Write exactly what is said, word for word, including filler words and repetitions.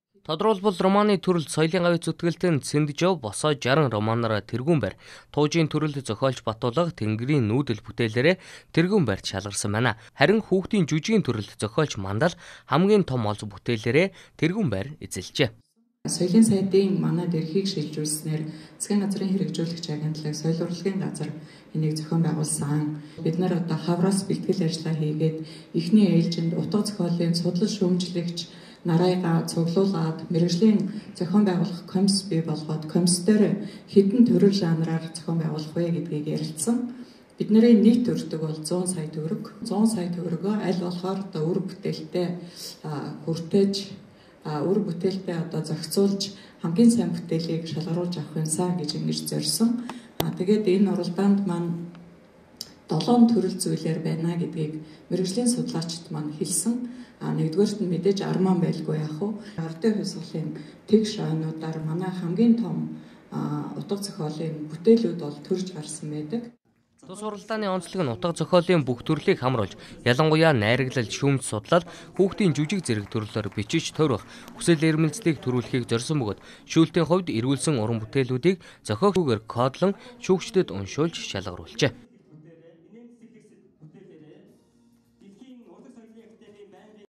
Тодорхойлбол романы төрөл соёлын гавь зүтгэлтэн Цэндижов босоо жарган романаараа тэргүүн барь, туужийн төрөл зохиолч Батулга Тэнгэрийн нүүдэл бүтээлээрээ тэргүүн барьд шалгарсан байна. Харин хүүхдийн жүжигийн төрөлд зохиолч Мандал хамгийн том олз бүтээлээрээ тэргүүн барь эзэлжээ. Соёлын сайдын манад эрхийг шилжүүлснээр засгийн газрын хэрэгжүүлэгч агентлаг соёл урлагийн газар энийг зохион байгуулсан. Бид нар одоо хавраас бэлтгэл ажиллагаа хийгээд эхний ээлжинд утга зохиолын судлал шүүмжлэгч нарайгаа цуглуулад мэрэгжлийн зохион байгуулах комисс бий болгоод комисс дээр хэдэн төрөл жанраар зохион байгуулах вэ гэдгийг ярилцсан. Бидний нийт өртөг бол зуун сая төгрөг. зуун сая төгрөгөө аль болохоор одоо үр бүтээлтэй хүртээж үр бүтээлтэй одоо зохицуулж хамгийн сайн бүтээлийг шалгаруулж авах юмсаа гэж ингэж зорьсон. Тэгээд энэ уралдаанд маань долоон төрөл зүйлээр байна гэдгийг мэрэгжлийн судлаачид маань хэлсэн. А нэгдүгээрт нь мэдээж арман байлгүй яах вэ? Ардын хувьсгалын тэгш ойнуудаар манай хамгийн том утга зохиолын бүтээлүүд бол төрж гарсан байдаг. Тус уралдааны онцлог нь утга зохиолын бүх төрлийг хамруулж, ялангуяа найраглал, шүүмж судлал, хүүхдийн жүжиг зэрэг төрлөөр бичиж тойрох, хүсэл эрмэлзлийг төрүүлэхийг зорьсон бөгөөд шүүлтийн хувьд эргүүлсэн уран бүтээлүүдийг зохиогчдоор кодлон шүүгчдэд уншуулж шалгаруулжээ.